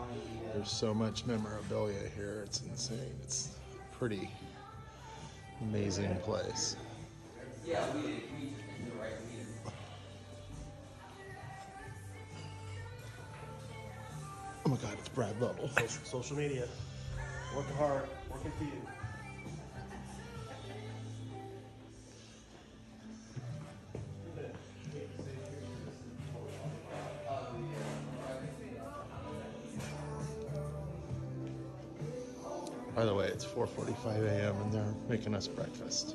There's so much memorabilia here. It's insane. It's a pretty amazing place. Oh my God, it's Brad Lovell. Social media. Working hard. Working for you. By the way, it's 4:45 a.m. and they're making us breakfast.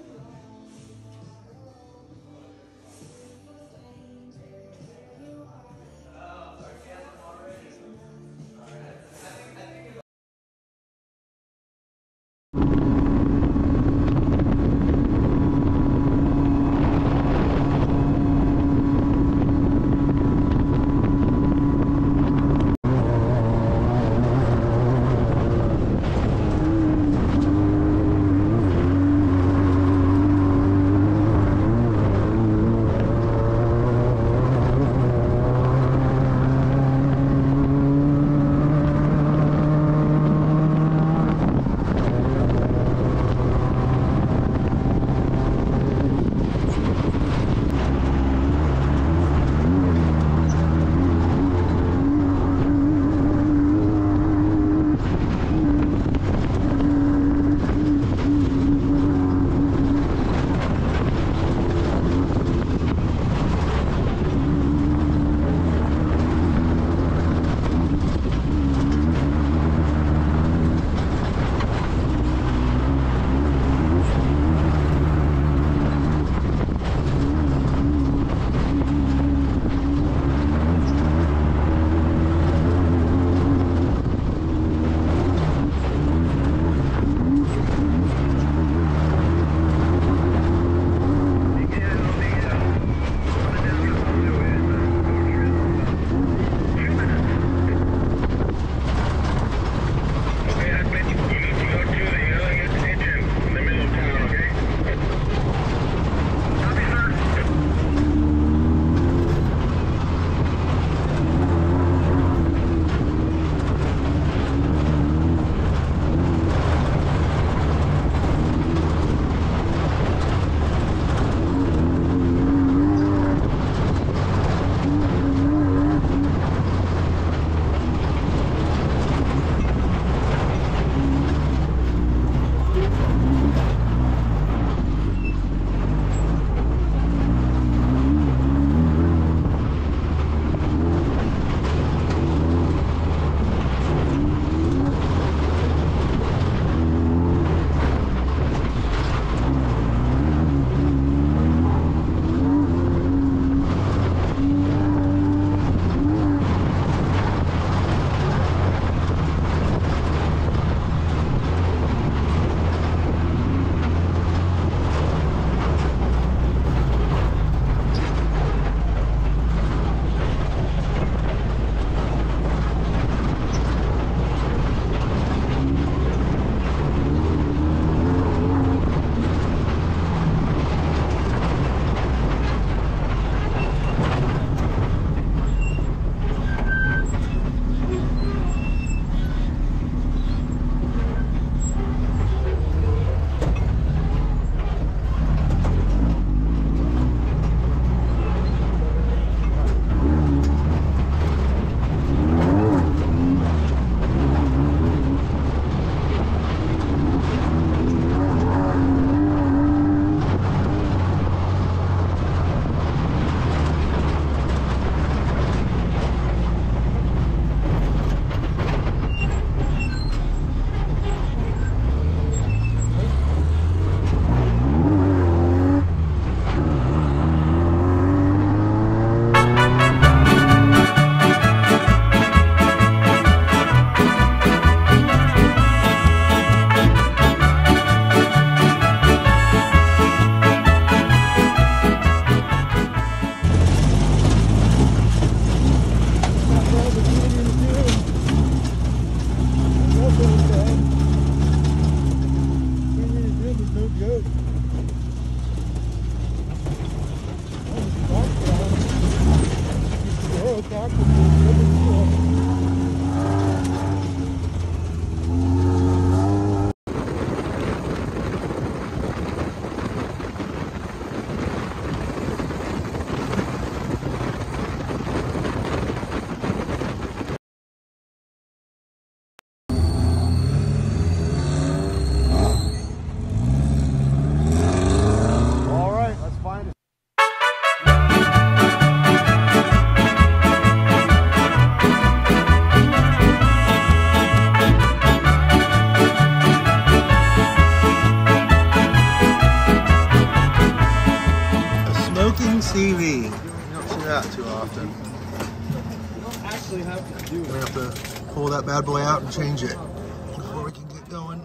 CV. You don't see that too often. You don't actually have to do We have to pull that bad boy out and change it before we can get going.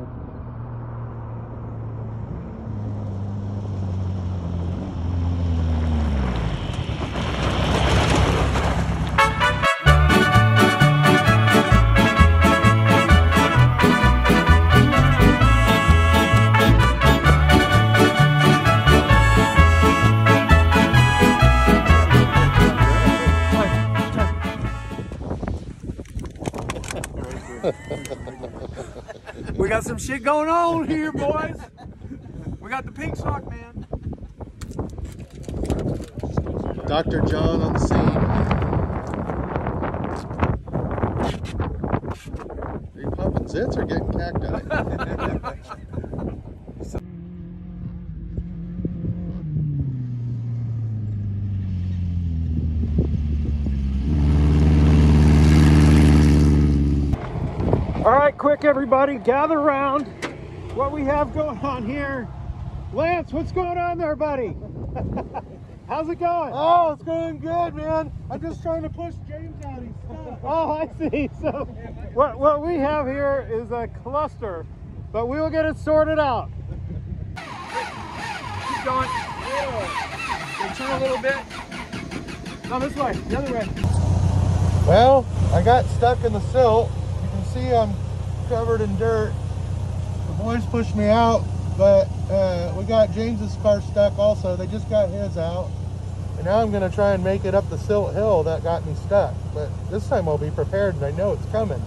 We got some shit going on here, boys. We got the pink sock man. Dr. John on the scene. Are you popping zits or getting cacti? All right, quick, everybody, gather around. What we have going on here. Lance, what's going on there, buddy? How's it going? Oh, it's going good, man. I'm just trying to push James out. He's stuck. Oh, I see. So what we have here is a cluster, but we will get it sorted out. Keep going. Okay, turn a little bit. No, this way, the other way. Well, I got stuck in the silt. You can see I'm covered in dirt. The boys pushed me out, but we got James's car stuck also. They just got his out. And now I'm gonna try and make it up the silt hill that got me stuck. But this time I'll be prepared and I know it's coming.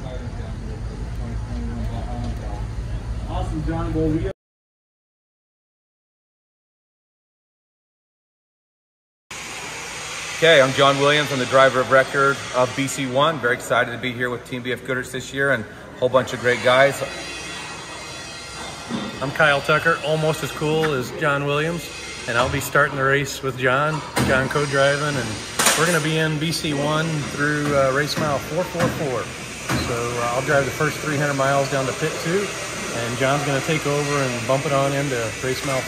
Awesome, John. Well, we Okay, I'm John Williams. I'm the driver of record of BC1. Very excited to be here with Team BF Goodrich this year and a whole bunch of great guys. I'm Kyle Tucker, almost as cool as John Williams, and I'll be starting the race with John co-driving, and we're going to be in BC1 through race mile 444. So I'll drive the first 300 miles down to pit 2, and John's going to take over and bump it on into race mile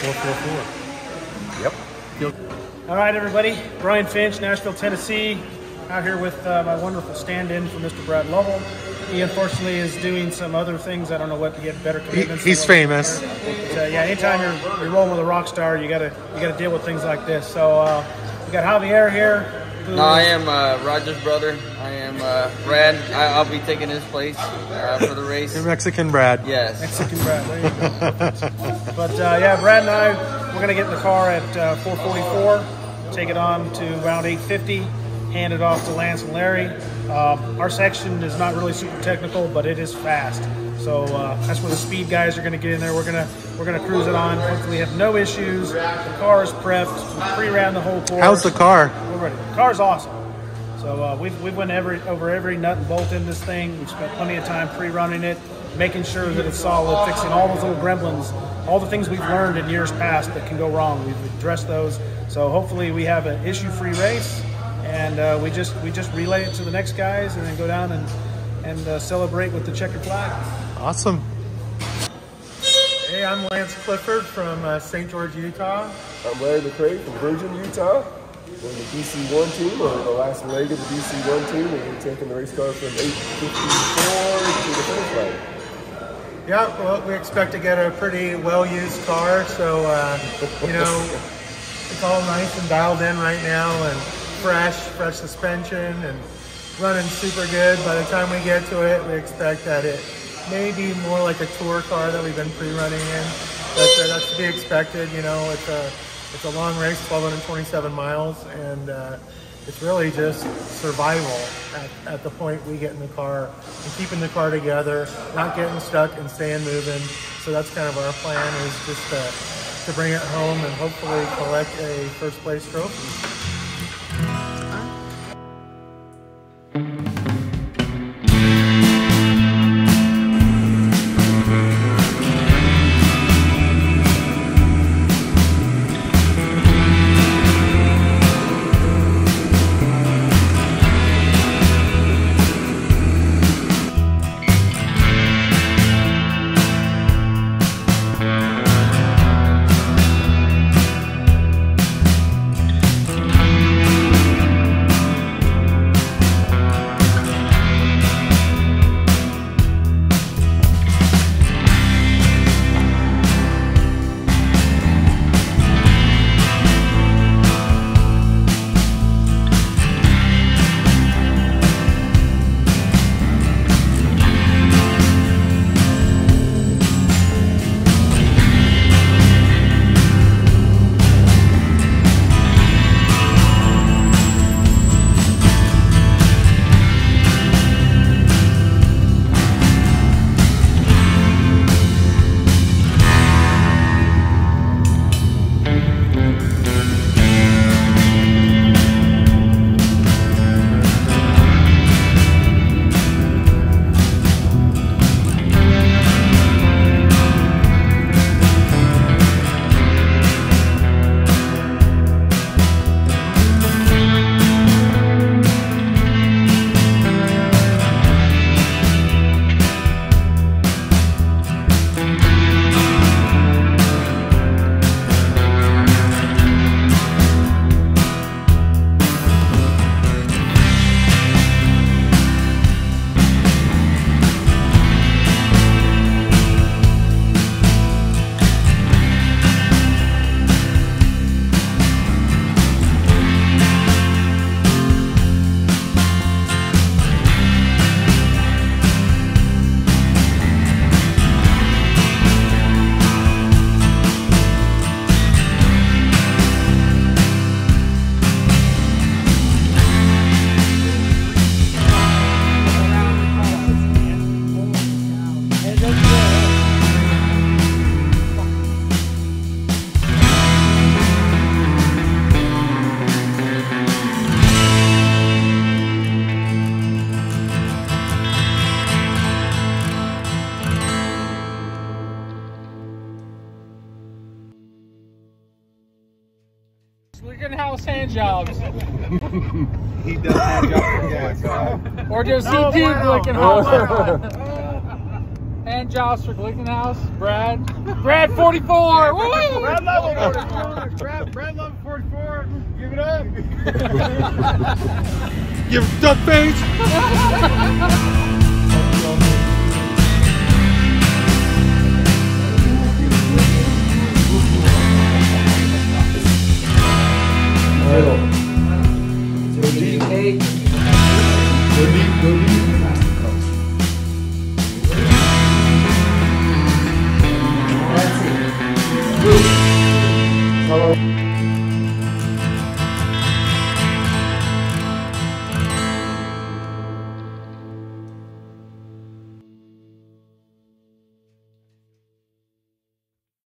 444. Yep. All right, everybody. Brian Finch, Nashville, Tennessee. Out here with my wonderful stand-in for Mr. Brad Lovell. He unfortunately is doing some other things. I don't know what to get better commitments. He's famous. But, yeah, anytime you're rolling with a rock star, you gotta deal with things like this. So we got Javier here. No, I am Roger's brother. I am Brad. I'll be taking his place for the race. You're Mexican Brad. Yes. Mexican Brad. There you go. But yeah, Brad and I, we're gonna get in the car at 4:44, take it on to around 8:50, hand it off to Lance and Larry. Our section is not really super technical, but it is fast. So that's where the speed guys are going to get in there. We're gonna cruise it on. Hopefully, have no issues. The car is prepped. We pre-ran the whole course. How's the car? We're ready. The car's awesome. So we've went over every nut and bolt in this thing. We've spent plenty of time pre-running it, making sure that it's solid, fixing all those little gremlins, all the things we've learned in years past that can go wrong. We've addressed those. So hopefully, we have an issue-free race. And we just relay it to the next guys and then go down and celebrate with the checkered flag. Awesome. Hey, I'm Lance Clifford from St. George, Utah. I'm Larry McCray from Virgin, Utah. We're in the BC1 team, or the last leg of the BC1 team. We'll be taking the race car from 8:54 to the finish line. Yeah, well, we expect to get a pretty well-used car, so, you know, it's all nice and dialed in right now, and fresh suspension and running super good. By the time we get to it, we expect that it may be more like a tour car that we've been pre-running in. That's to be expected. You know, it's a long race, 1,227 miles, and it's really just survival at the point we get in the car and keeping the car together, not getting stuck and staying moving. So that's kind of our plan, is just to bring it home and hopefully collect a first place trophy. in-house hand jobs. He does hand jobs for gas. Or just No, CT bueno. Glickenhaus. Hand jobs for Glickenhaus. Brad 44. Woo! Brad Love 44. Brad Love 44. Give it up. You duck face! Hello.